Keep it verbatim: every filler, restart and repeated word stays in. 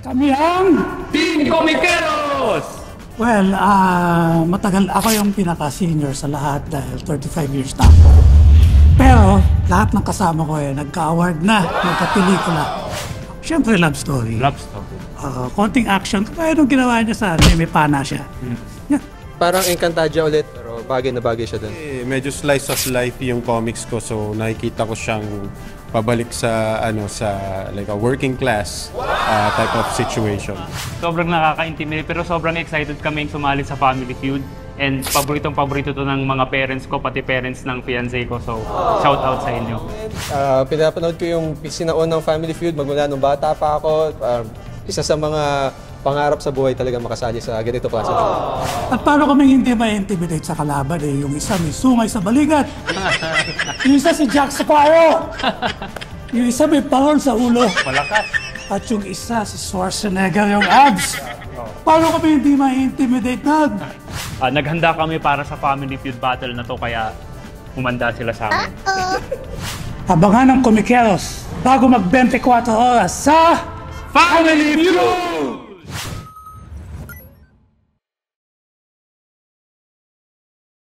Kami ang Team Comiqueros! Well, ah, matagal ako yung pinaka-senior sa lahat dahil thirty-five years na ako. Pero lahat ng kasama ko eh, nagka-award na, nagka-pelikula. Siyempre, love story. Love story. Uh, konting action. Kaya nung ginawa niya sa akin, may pana siya. Hmm. Yeah. Parang Encantadia ulit, pero bagay na bagay siya dun. Eh, medyo slice of life yung comics ko, so nakikita ko siyang pabalik sa ano sa like a working class uh, type of situation. Sobrang nakaka-intimidate pero sobrang excited kaming sumali sa Family Feud. And paboritong paborito to ng mga parents ko, pati parents ng fiancé ko. So, shout out sa inyo. Uh, pinapanood ko yung sinaon ng Family Feud magmula nung bata pa ako. Uh, isa sa mga pangarap sa buhay talaga makasali sa ganito klase. At paano kami hindi ma-intimidate sa kalaban eh? Yung isa may sungay sa balikat. Yung isa si Jack Sparrow. Yung isa may pahon sa ulo. Malakas. At yung isa si Schwarzenegger yung abs. Paano kami hindi ma-intimidate na? Uh, naghanda kami para sa Family Feud battle na to kaya humanda sila sa amin. Abangan ng Comiqueros bago mag twenty-four oras sa Family Feud!